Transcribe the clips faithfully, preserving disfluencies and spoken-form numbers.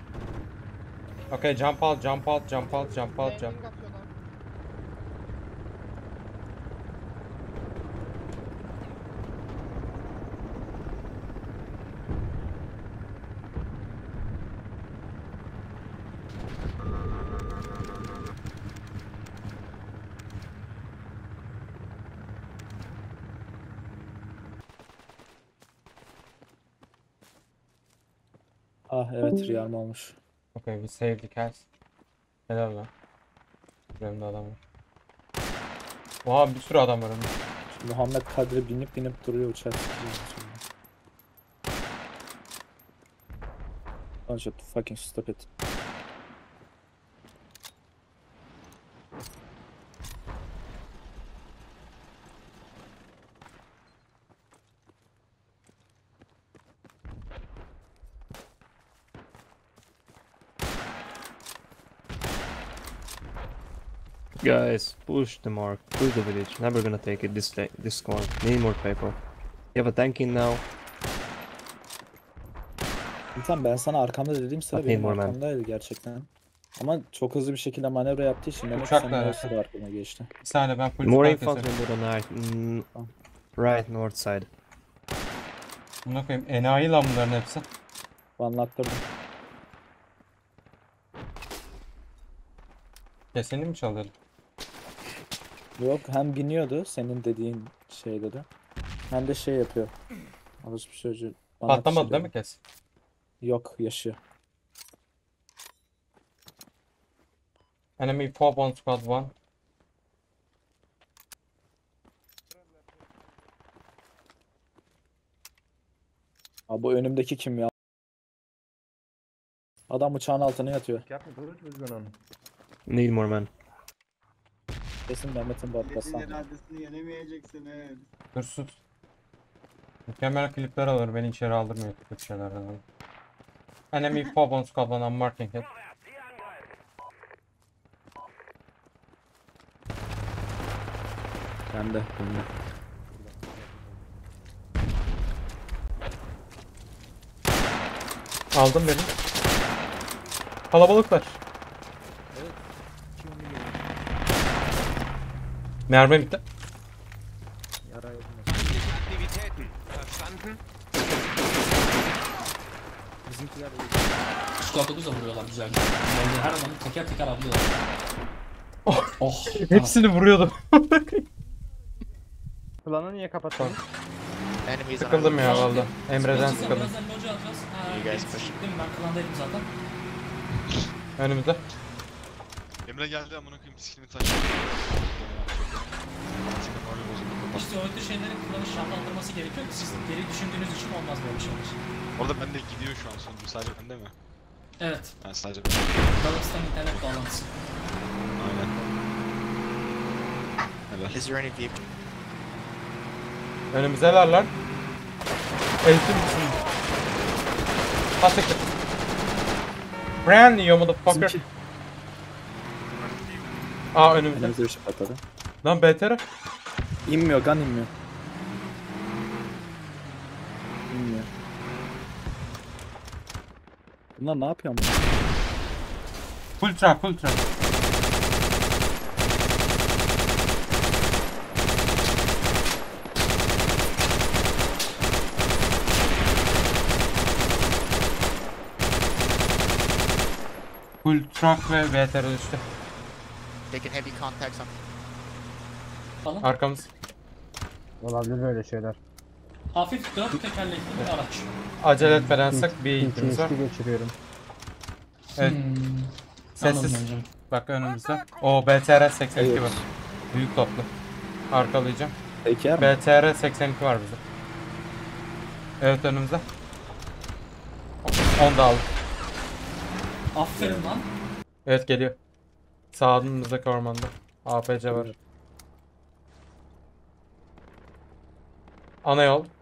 Okay, jump out, jump out, jump out, jump out, jump. Landing atıyorlar. Ah evet Realm olmuş. Okay, we saved the cast. Helal lan. Önümde adam var. Oha bir sürü adam var önümde. Şimdi Muhammed Kadri binip binip duruyor uçak. Don't you fucking stop it. Guys, push the mark, push the village. Never gonna take it this day, this score. Need more people. You have a tank in now. Tamam ben sana arkamda dediğim sıra Atayım benim Morman. arkamdaydı gerçekten. Ama çok hızlı bir şekilde manevra yaptığı için demek ki Uçakla senin o alakalı. sıra arkama geçti. Bir saniye ben full More squad infantry kesiyorum. on the right, mm, Tamam. right north side. Buna koyayım. Enayi lan bunların hepsi. Anlattırdım. Keseni mi çalıyordun? Yok hem biniyordu senin dediğin şeyde de. Hem de şey yapıyor. Alışmış çocuğu. bana Patlamadı ateş değil mi ediyor. kes? Yok yaşıyor. Enemy four on squad one. Aa, bu önümdeki kim ya? Adam uçağın altına yatıyor. Need more men. Kesin Mehmet'in Milletin batması. iradesini yenemeyeceksiniz. Dur sus. Mükemmel klipler alır beni içeri aldırmıyor kötü şeylerden alır. Enemy four on squad one I'm marking it. Ben de. Ben de. Aldım beni. Kalabalıklar. Mermi bitti. Aktivitäten. Verstanden? Bizimkiler Squad dokuz da vuruyorlar güzel. Bence her adamı teker teker avlıyorlar. Oh. Oh. Hepsini vuruyordum. Planı niye kapattın? Enemies on Sıkıldım ya Tamam. valla. Emre'den Çıkın, sıkıldım. Birazdan loca atacağız. Ha, İyi guys, ben push. çıktım, ben klandaydım zaten. Önümüzde. Emre geldi amına koyayım skillimi taşıdı. İşte o tür şeylerin kullanış şartlandırması gerekiyor ki siz geri düşündüğünüz için olmaz böyle şeyler. Orada bende gidiyor şu an sonucu sadece bende mi? Evet. Ben sadece Dağıstan internet bağlantısı. aynen. Helal. Is there any vehicle? Önümüzdeler lan. Eğitim için. Pasiktir. Brand new motherfucker. Bizimki. Aa önümüzde. Önümüzde bir şey patladı. Lan B T R. İnmiyor, gun inmiyor. İnmiyor. Bunlar ne yapıyor ama? Full truck, full truck. Full truck ve B T R düştü. Taking heavy contacts on. Falan. Arkamız. Olabilir böyle şeyler. Hafif dört tekerlekli bir araç. Acele etmedensek bir eğitimimiz var. P T S D geçiriyorum. Evet. Hmm. Sessiz. Anladım hocam. Bak önümüzde. O B T R seksen iki Evet. var. Büyük toplu. Arkalayacağım. Peki yer mi? B T R seksen iki var bizde. Evet önümüzde. on da aldık. Aferin lan. Evet geliyor. Sağımızdaki ormanda. A P C var. Ana yol.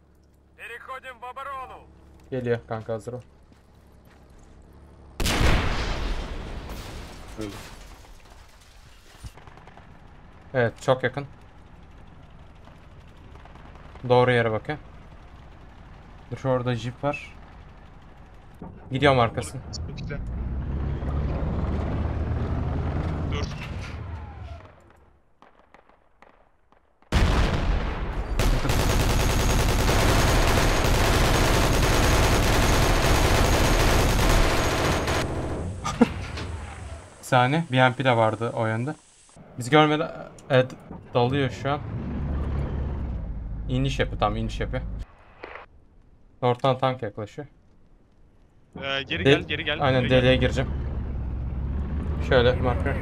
Geliyor kanka hazır ol. Evet çok yakın. Doğru yere bakın. Dur orada jeep var. Gidiyorum arkasına. Bekle. Dur. Bir saniye. B M P de vardı o yönde. Biz görmeden evet, dalıyor şu an. İniş yapıyor, tamam iniş yapıyor. Ortadan tank yaklaşıyor. Ee, geri Del- gel, geri gel. Aynen geri gel. deliğe gireceğim. Şöyle marker.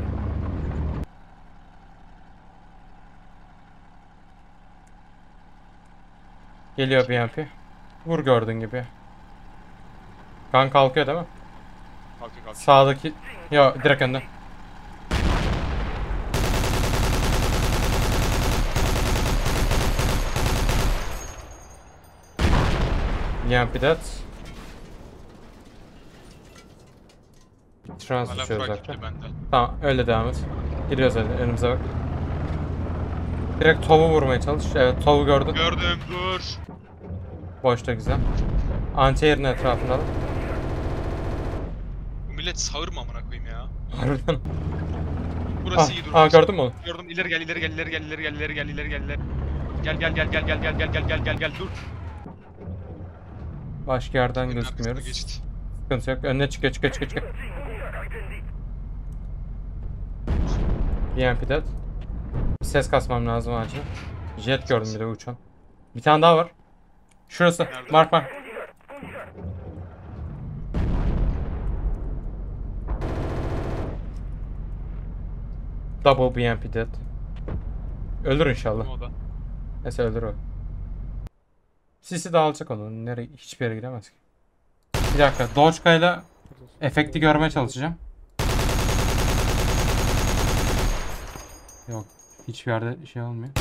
Geliyor B M P. Vur gördüğün gibi. Kan kalkıyor değil mi? Kalkıyor, kalkıyor. Sağdaki... Yo direkt önde. B M P dead. Trans Hala düşüyor frag zaten. gitti bende. Tamam öyle devam et. Giriyoruz öyle önümüze bak. Direkt tovu vurmaya çalış. Evet tovu gördün. Gördüm, dur. Boşta güzel. Anti-air'in etrafında da. Bu millet sağır mı amına koyayım ya? Harbiden. Burası iyi dur. Ah, ah gördün mü onu? Gördüm. İleri gel, ileri gel, ileri gel, ileri gel, ileri gel, ileri gel, ileri. Gel gel gel gel gel gel gel gel gel gel gel dur. Başka yerden Senin arkasına gözükmüyoruz. geçit. Sıkıntı yok. Önüne çıkıyor çıkıyor çıkıyor çıkıyor. B M P dead. Bir ses kasmam lazım acil. Jet gördüm bir de uçan. Bir tane daha var. Şurası. Nerede? Mark mark. Double B M P dead. Ölür inşallah. O da. Neyse ölür o. Sisi dağılacak onun. Nereye, hiçbir yere gidemez ki. Bir dakika. Dogecoin ile efekti görmeye çalışacağım. Yok. Hiçbir yerde şey olmuyor.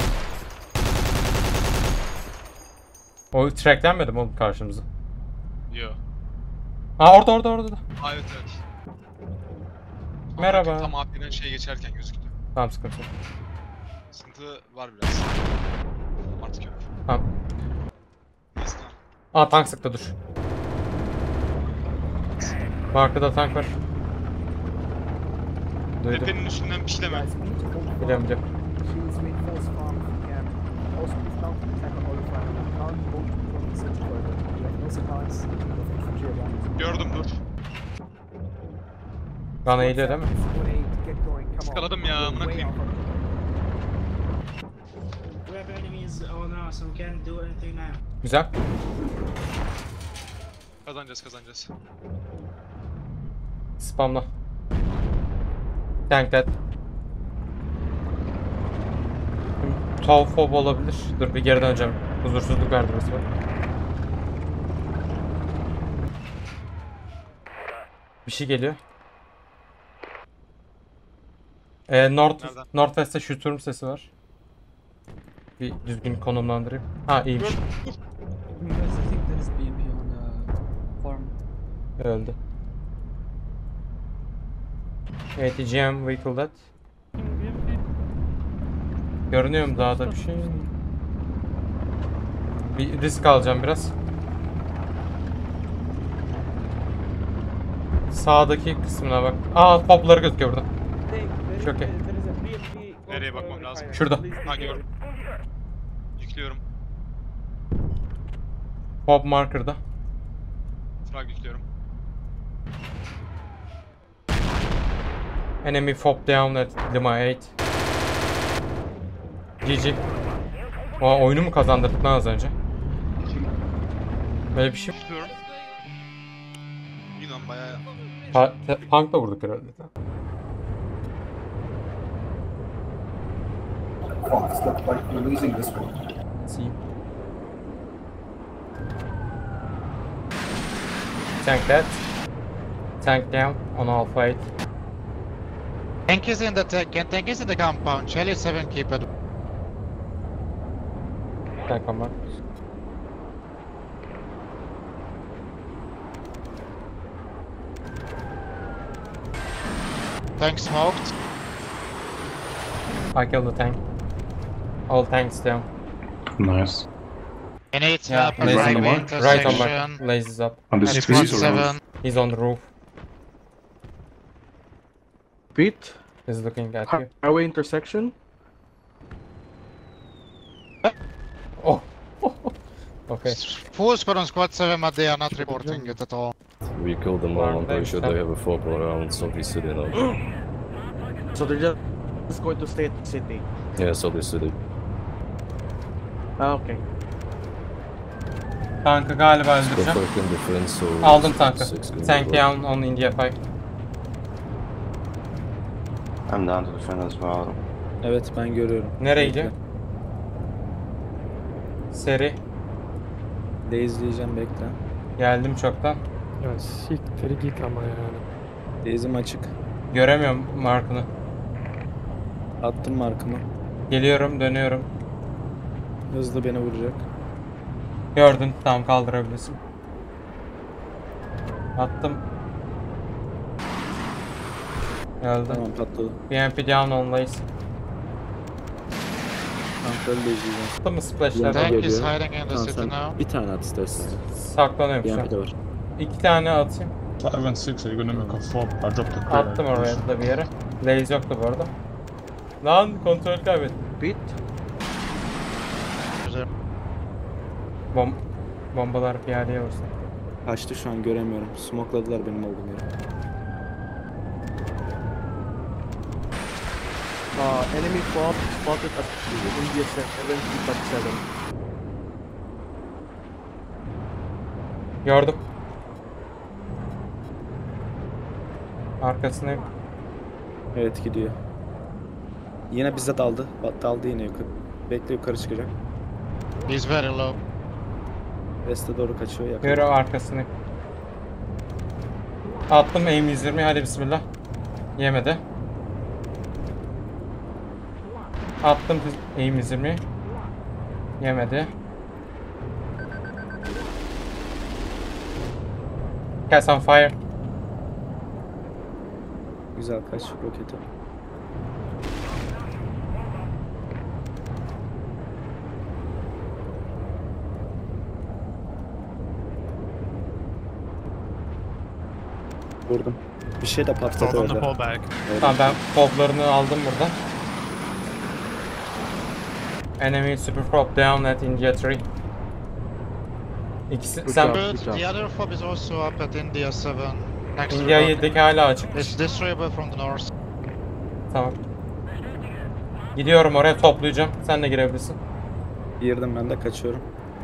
O tracklenmedi mi oğlum karşımıza? Yo. Aa orada orada orada. Aa, evet evet. Tam Merhaba. arka- Tam adlinden şey geçerken gözüktü. Tamam sıkıntı yok. Sıkıntı var biraz. Artık yok. Tamam. Neyse tamam. Aa tank sıktı dur. Arkada tank var. Duydum. Tepenin üstünden pişleme. Biliyorum biliyorum. Gördüm dur. Bana eğiliyor değil mi? Skaladım ya amına koyayım. We have enemies all now, so we can't do anything now. Güzel. Kazanacağız kazanacağız. Spamla. Tank dead. Tov fob olabilir. Dur bir geri döneceğim. Huzursuzluk verdi burası bak. Bir şey geliyor. Ee, North, Nereden? Northwest'te shooter'ım sesi var. Bir düzgün konumlandırayım. Ha iyiymiş. Öldü. Evet, G M vehicle dead. Görünüyor mu dağda bir şey? Bir risk alacağım biraz. Sağdaki kısmına bak. Aa popları gözüküyor burada. Çok iyi. Nereye bakmam lazım? Şurada. Ha gördüm. Yüklüyorum. Pop marker'da. Frag yüklüyorum. Enemy fob down at Lima eight. G G. Aa oyunu mu kazandırdık lan az önce? Böyle bir şey. Yüklüyorum. Yunan bayağı. Pa Punk'la vurduk herhalde. See. Tank dead. Tank down on Alpha eight. Tank is in the tank. Tank is in the compound. Charlie seven, keep it. Tank on back. Tank smoked. I killed the tank. All tanks down. Nice. We need Yeah, help at Lays on the highway mark. Right on intersection. mark. Lays is up. On the F street or roof? seven. He's on the roof. Street? He's looking at you. Highway intersection? Oh. Okay. Full squad on squad seven, but they are not reporting it at all. We killed them all. I'm pretty sure they have a focal around Southeast City now. So they're just just going to stay at the city. Yeah, Southeast City. Ah, okay. Tankı galiba Go öldüreceğim. for in defense, so Aldım tankı. six can Tank go. down on India five. I'm down to defend as well. Evet ben görüyorum. Nereye gidiyor? Seri. De izleyeceğim bekle. Geldim çoktan. Ya siktir git ama yani. Dezim açık. Göremiyorum markını. Attım markımı. Geliyorum, dönüyorum. Hızlı beni vuracak. Gördün, tamam kaldırabilirsin. Attım. Geldim. Tamam patladı. B M P down on Lays. Kontrol de izleyeceğim. Attı mı splash'ler? Tamam. Tank is geliyor. hiding in the Tamam city sen now. bir tane at istersen. Saklanıyorum şu an. Bir de var. İki tane atayım. five and six, are you gonna make a fob? I dropped the Attım oraya da bir yere. Lays yoktu bu arada. Lan kontrol kaybettim. Beat? Bom bombalar piyadeye vursun. Kaçtı şu an göremiyorum. Smokladılar benim olduğum yere. Uh, enemy fob spotted at India seven, two seven. Gördüm. Arkasındayım. Evet gidiyor. Yine bize daldı. Ba- Daldı yine yukarı. Bekle yukarı çıkacak. He's very low. West'e doğru kaçıyor. Yakın. Görüyor arkasındayım. Attım aim yüz yirmi, hadi bismillah. Yemedi. Attım aim yüz yirmi. Yemedi. Cast on fire. Güzel kaç roketi. Vurdum. Bir şey de patladı orada. Evet. Tamam ben foblarını aldım buradan. Enemy super prop down at India three. İkisi sen Good. The other fob is also up at India seven. Next to India rock. yedideki hala açık. It's destroyable from the north. Tamam. Gidiyorum oraya toplayacağım. Sen de girebilirsin. Girdim ben de kaçıyorum.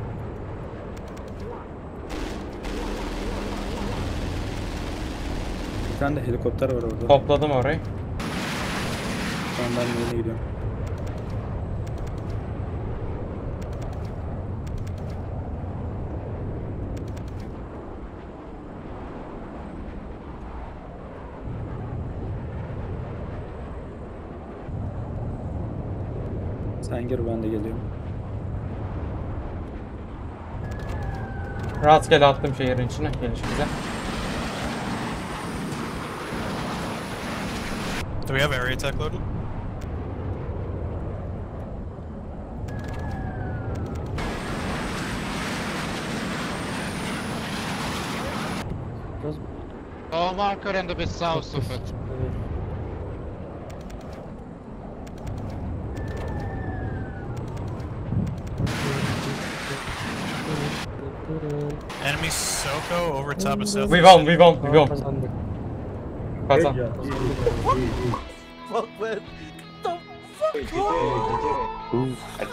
Bir tane de helikopter var orada. Topladım orayı. Şu an ben yeni gidiyorum. Sen gir ben de geliyorum. Rastgele attım şehrin içine gelişimize. Do we have area tech loaded? Oh, marker and a bit south of it. Enemy Soko over top of south. We won, we won, we won. Kazandık. Kazan. Fuck, man. The fuck?